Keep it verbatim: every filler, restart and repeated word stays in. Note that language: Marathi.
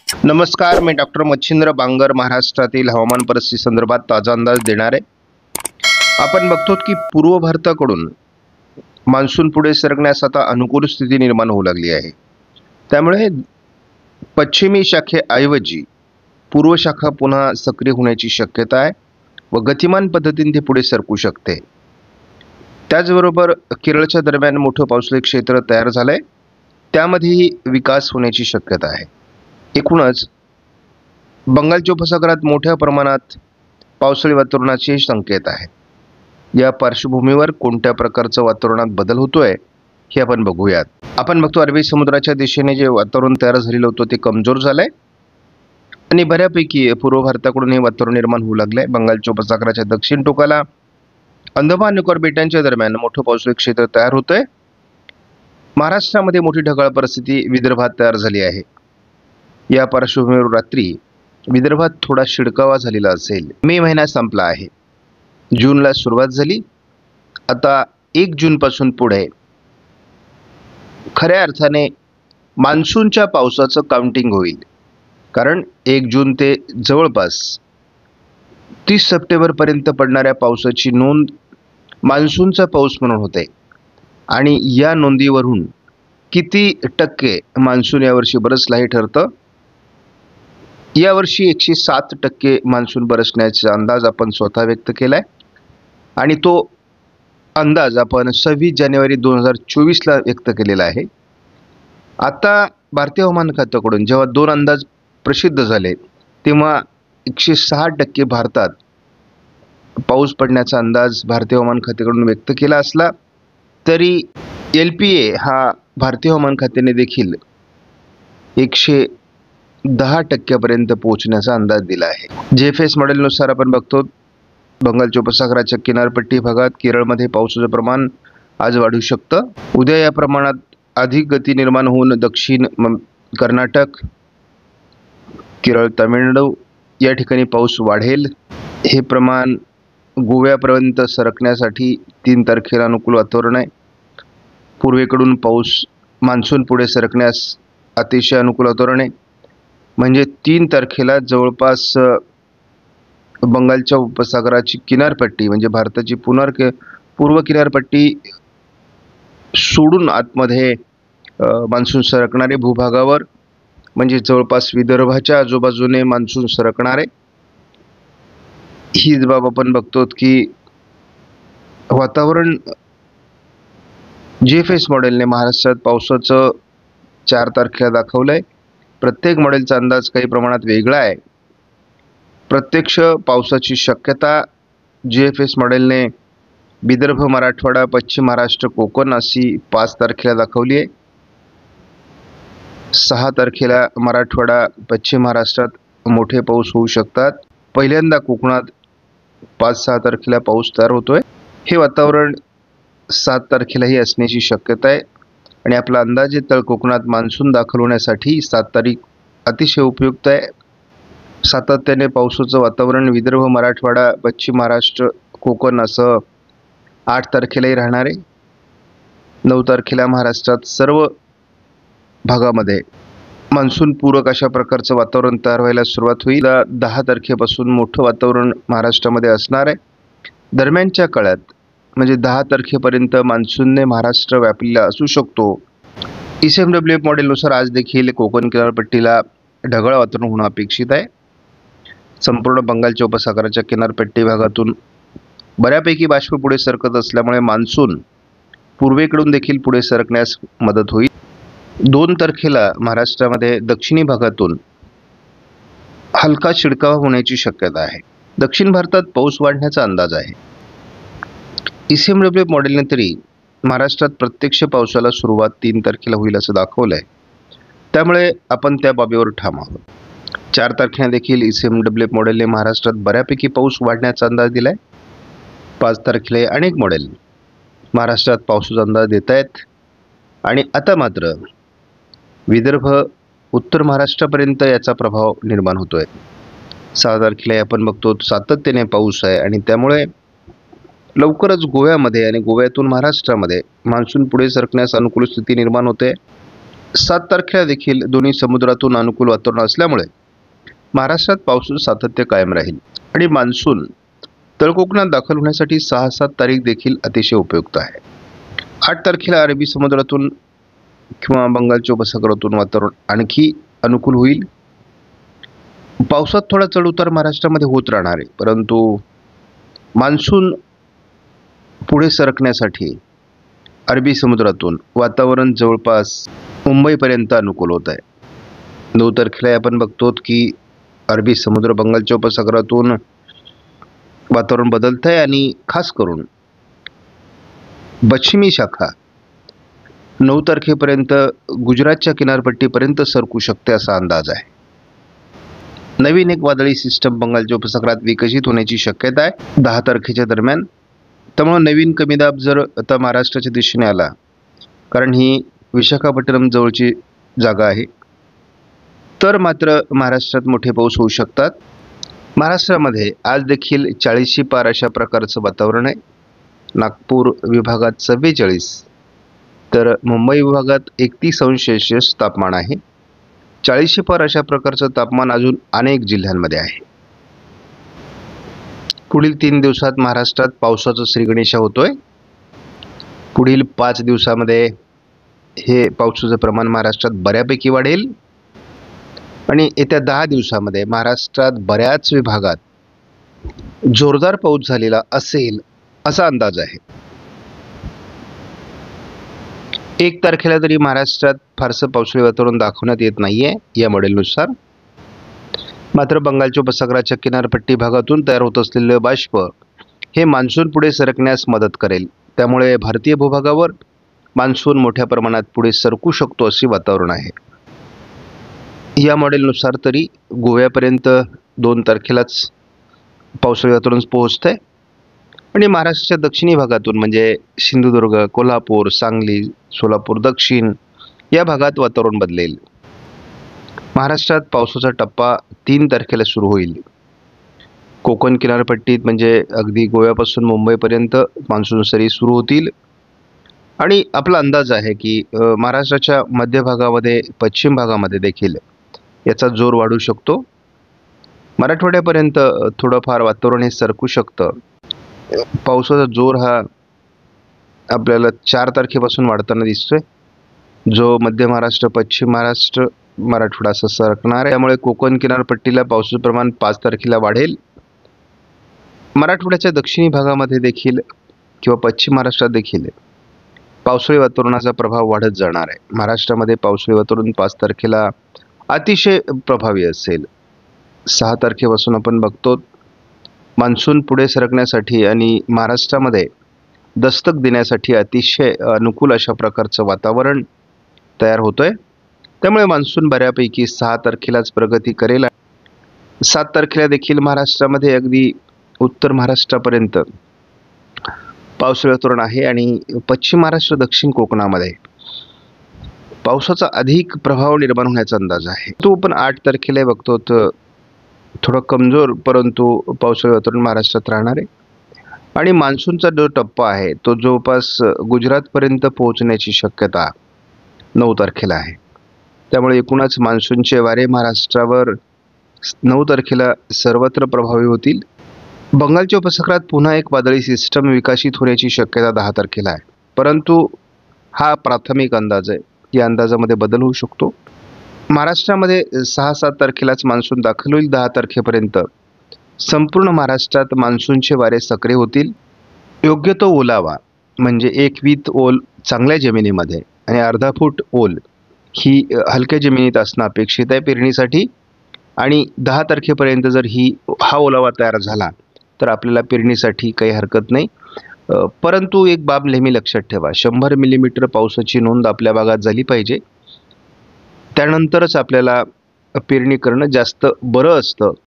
नमस्कार, मी डॉक्टर मच्छिंद्र बांगर महाराष्ट्रातील हवामान परिस्थिती संदर्भात ताजा अंदाज देणार आहे। आपण बघतो की पूर्व भारताकडून मान्सून पुढे सरकण्यास आता अनुकूल स्थिती निर्माण होऊ लागली आहे। त्यामुळे पश्चिमी शाखेऐवजी पूर्व शाखा पुन्हा सक्रिय होण्याची शक्यता आहे व गतिमान पद्धतीने ती पुढे सरकू शकते। त्याचबरोबर केरळच्या दरम्यान मोठं पावसाळी क्षेत्र तयार झालंय, त्यामध्येही विकास होण्याची शक्यता आहे। एकूणच बंगालच्या उपसागरात मोठ्या प्रमाणात पावसाळी वातावरणाचे संकेत आहेत। या पार्श्वभूमीवर कोणत्या प्रकारचं वातावरणात बदल होतोय हे आपण बघूयात। आपण बघतो अरबी समुद्राच्या दिशेने जे वातावरण तयार झालेलं होतं ते कमजोर झालंय आणि बऱ्यापैकी पूर्व भारताकडून हे वातावरण निर्माण होऊ लागलंय। बंगालच्या उपसागराच्या दक्षिण टोकाला अंदमान निकोबार बेटांच्या दरम्यान मोठं पावसाळी क्षेत्र तयार होतंय। महाराष्ट्रामध्ये मोठी ढगाळ परिस्थिती विदर्भात तयार झाली आहे। या पार्श्वभूमीवर रात्री विदर्भात थोडा शिडकावा झालेला असेल। मे महिना संपला आहे, जूनला सुरुवात झाली। आता एक जून पासून पुढे खऱ्या अर्थाने मान्सूनच्या पावसाचं काउंटिंग होईल, कारण एक जून ते जवळपास तीस सप्टेंबर पर्यंत पडणाऱ्या पावसाची नोंद मान्सूनचा पाऊस म्हणून होते आणि या नोंदीवरून किती टक्के मान्सून यावर्षी बरसला हे ठरतं। यावर्षी एकशे सात टक्के मान्सून बरसण्याचा अंदाज आपण स्वतः व्यक्त केलाय आणि तो अंदाज आपण सव्वीस जानेवारी दोन हजार चोवीसला व्यक्त केलेला आहे। आता भारतीय हवामान खात्याकडून जेव्हा दोन अंदाज प्रसिद्ध झाले तेव्हा एकशे सहा टक्के भारतात पाऊस पडण्याचा अंदाज भारतीय हवामान खात्याकडून व्यक्त केला असला तरी एल पी ए हा भारतीय हवामान खात्याने देखील एकशे दहा टक्क्यापर्यंत पोहोचण्याचा अंदाज दिला आहे। जे एफ एस मॉडेलनुसार आपण बघतो बंगालच्या उपसागराच्या किनारपट्टी भागात केरळमध्ये पावसाचं प्रमाण आज वाढू शकतं। उद्या या प्रमाणात अधिक गती निर्माण होऊन दक्षिण कर्नाटक, केरळ, तामिळनाडू या ठिकाणी पाऊस वाढेल। हे प्रमाण गोव्यापर्यंत सरकण्यासाठी तीन तारखेला अनुकूल वातावरण आहे। पूर्वेकडून पाऊस मान्सून पुढे सरकण्यास अतिशय अनुकूल वातावरण आहे, म्हणजे तीन तारखेला जवळपास बंगालच्या उपसागराची किनारपट्टी म्हणजे भारताची पुनर पूर्व किनारपट्टी सोडून आतमध्ये मान्सून सरकणारे भूभागावर, म्हणजे जवळपास विदर्भाच्या आजूबाजूने मान्सून सरकणारे। हीच बाब आपण बघतो की वातावरण जे एफ एस मॉडेलने महाराष्ट्रात पावसाचं चार तारखेला दाखवलंय। प्रत्येक मॉडेलचा अंदाज काही प्रमाणात वेगळा आहे। प्रत्यक्ष पावसाची शक्यता जे एफ एस मॉडेलने विदर्भ, मराठवाडा, पश्चिम महाराष्ट्र, कोकण अशी पाच तारखेला दाखवली आहे। सहा तारखेला मराठवाडा, पश्चिम महाराष्ट्रात मोठे पाऊस होऊ शकतात। पहिल्यांदा कोकणात पाच सहा तारखेला पाऊस तयार होतोय। हे वातावरण सात तारखेलाही असण्याची शक्यता आहे आणि आपला अंदाजे तळ कोकणात मान्सून दाखल होण्यासाठी सात तारीख अतिशय उपयुक्त आहे। सातत्याने पावसाचं वातावरण विदर्भ, मराठवाडा, पश्चिम महाराष्ट्र, कोकण असं आठ तारखेलाही राहणार आहे। नऊ तारखेला महाराष्ट्रात सर्व भागामध्ये मान्सून पूरक अशा प्रकारचं वातावरण तयार व्हायला सुरुवात होईल। दहा तारखेपासून मोठं वातावरण महाराष्ट्रामध्ये असणार आहे। दरम्यानच्या काळात म्हणजे दहा तारखेपर्यंत मान्सूनने महाराष्ट्र व्यापलेला असू शकतो। E C M W F मॉडेलनुसार आज देखील कोकण किनारपट्टीला ढगाळ वातावरण होणं अपेक्षित आहे। संपूर्ण बंगालच्या उपसागराच्या किनारपट्टी भागातून बऱ्यापैकी बाष्प पुढे सरकत असल्यामुळे मान्सून पूर्वेकडून देखील पुढे सरकण्यास मदत होईल। दोन तारखेला महाराष्ट्रामध्ये दक्षिणी भागातून हलका शिडकावा होण्याची शक्यता आहे। दक्षिण भारतात पाऊस वाढण्याचा अंदाज आहे। E C M W F मॉडेलने तरी महाराष्ट्रात प्रत्यक्ष पावसाला सुरुवात तीन तारखेला होईल असं दाखवलंय, त्यामुळे आपण त्या बाबीवर ठाम आहोत। चार तारखेला देखील E C M W F मॉडेलने महाराष्ट्रात बऱ्यापैकी पाऊस वाढण्याचा अंदाज दिलाय। पाच तारखेला अनेक मॉडेल महाराष्ट्रात पावसाचा अंदाज देत आहेत आणि आता मात्र विदर्भ, उत्तर महाराष्ट्रापर्यंत याचा प्रभाव निर्माण होतोय। सहा तारखेला आपण बघतो सातत्याने पाऊस आहे आणि त्यामुळे लवकरच गोव्यामध्ये आणि गोव्यातून महाराष्ट्रामध्ये मान्सून पुढे सरकण्यास अनुकूल स्थिती निर्माण होते। सात तारखेला देखील दोन्ही समुद्रातून अनुकूल वातावरण असल्यामुळे महाराष्ट्रात पावसाचं सातत्य कायम राहील आणि मान्सून तळकोकणात दाखल होण्यासाठी सहा सात तारीख देखील अतिशय उपयुक्त आहे. आठ तारखेला अरबी समुद्रातून किंवा बंगालच्या उपसागरातून वातावरण आणखी अनुकूल होईल. पावसात थोडा चढउतार महाराष्ट्रामध्ये होत राहणार आहे, परंतु मान्सून पुढे सरकण्यासाठी अरबी समुद्रातून वातावरण जवळपास मुंबईपर्यंत अनुकूल होत आहे. नऊ तारखेला आपण बघतो की अरबी समुद्र बंगालच्या उपसागरातून वातावरण बदलत आहे आणि खास करून पश्चिमी शाखा नऊ तारखेपर्यंत गुजरातच्या किनारपट्टीपर्यंत सरकू शकते असा अंदाज आहे. नवीन एक वादळी सिस्टम बंगालच्या उपसागरात विकसित होण्याची शक्यता आहे दहा तारखेच्या दरम्यान. त्यामुळे नवीन कमी दाब जर आता महाराष्ट्राच्या दिशेने आला, कारण ही विशाखापट्टणम जवळची जागा आहे, तर मात्र महाराष्ट्रात मोठे पाऊस होऊ शकतात. महाराष्ट्रामध्ये आज देखील चाळीसशी पार अशा प्रकारचं वातावरण आहे. नागपूर विभागात चव्वेचाळीस तर मुंबई विभागात एकतीस अंश सेल्सिअस तापमान आहे. चाळीसशी पार अशा प्रकारचं तापमान अजून अनेक जिल्ह्यांमध्ये आहे. पुढील तीन दिवसात महाराष्ट्रात पावसाचा श्रीगणेशा होतोय. पुढील पाच दिवसामध्ये हे पावसाचं प्रमाण महाराष्ट्रात बऱ्यापैकी वाढेल आणि येत्या दहा दिवसामध्ये महाराष्ट्रात बऱ्याच विभागात जोरदार पाऊस झालेला असेल असा अंदाज आहे. एक तारखेला तरी महाराष्ट्रात फारसं पावसाळी वातावरण दाखवण्यात येत नाहीये या मॉडेलनुसार. मात्र बंगालच्या उपसागराच्या किनारपट्टी भागातून तयार होत असलेले बाष्प हे मान्सून पुढे सरकण्यास मदत करेल. त्यामुळे भारतीय भूभागावर मान्सून मोठ्या प्रमाणात पुढे सरकू शकतो असे वातावरण आहे. या मॉडेलनुसार तरी गोव्यापर्यंत दोन तारखेलाच पावसाळी वातावरण पोहोचतंय आणि महाराष्ट्राच्या दक्षिणी भागातून म्हणजे सिंधुदुर्ग, कोल्हापूर, सांगली, सोलापूर दक्षिण या भागात वातावरण बदलेल. महाराष्ट्रात पावसाचा टप्पा तीन तारखेला सुरू होईल. कोकण किनारपट्टीत म्हणजे अगदी गोव्यापासून मुंबईपर्यंत मान्सून सरी सुरू होतील आणि आपला अंदाज आहे की महाराष्ट्राच्या मध्य भागामध्ये, पश्चिम भागामध्ये देखील याचा जोर वाढू शकतो. मराठवाड्यापर्यंत थोडंफार वातावरण हे सरकू शकतं. पावसाचा जोर हा आपल्याला चार तारखेपासून वाढताना दिसतोय, जो मध्य महाराष्ट्र, पश्चिम महाराष्ट्र, मराठवाडा असं सरकणार आहे. त्यामुळे कोकण किनारपट्टीला पावसाचं प्रमाण पाच तारखेला वाढेल. मराठवाड्याच्या दक्षिणी भागामध्ये देखील किंवा पश्चिम महाराष्ट्रात देखील पावसाळी वातावरणाचा प्रभाव वाढत जाणार आहे. महाराष्ट्रामध्ये पावसाळी वातावरण पाच तारखेला अतिशय प्रभावी असेल. सहा तारखेपासून आपण बघतो मान्सून पुढे सरकण्यासाठी आणि महाराष्ट्रामध्ये दस्तक देण्यासाठी अतिशय अनुकूल अशा प्रकारचं वातावरण तयार होतोय. त्यामुळे मान्सून बऱ्यापैकी सहा तारखेलाच प्रगती करेल. सात तारखेला देखील महाराष्ट्रामध्ये अगदी उत्तर महाराष्ट्रापर्यंत पावसाळी वातावरण आहे आणि पश्चिम महाराष्ट्र, दक्षिण कोकणामध्ये पावसाचा अधिक प्रभाव निर्माण होण्याचा अंदाज आहे. तो पण आठ तारखेला बघतो तर थोडं कमजोर परंतु पावसाळी वातावरण महाराष्ट्रात राहणार आहे आणि मान्सूनचा जो टप्पा आहे तो जवळपास गुजरातपर्यंत पोहोचण्याची शक्यता नऊ तारखेला आहे. त्यामुळे एकूणच मान्सूनचे वारे महाराष्ट्रावर नऊ तारखेला सर्वत्र प्रभावी होतील. बंगालच्या उपसागरात पुन्हा एक वादळी सिस्टम विकसित होण्याची शक्यता दहा तारखेला आहे, परंतु हा प्राथमिक अंदाज आहे. या अंदाजामध्ये बदल होऊ शकतो. महाराष्ट्रामध्ये सहा सात तारखेलाच मान्सून दाखल होईल. दहा तारखेपर्यंत संपूर्ण महाराष्ट्रात मान्सूनचे वारे सक्रिय होतील. योग्य तो ओलावा म्हणजे एक वीत ओल चांगल्या जमिनीमध्ये आणि अर्धा फूट ओल ही हलक्या जमिनीत असणं अपेक्षित आहे पेरणीसाठी. आणि दहा तारखेपर्यंत जर ही हा ओलावा तयार झाला तर आपल्याला पेरणीसाठी काही हरकत नाही. परंतु एक बाब नेहमी लक्षात ठेवा, शंभर मिलीमीटर पावसाची नोंद आपल्या भागात झाली पाहिजे. त्यानंतरच आपल्याला पेरणी करणं जास्त बरं असतं.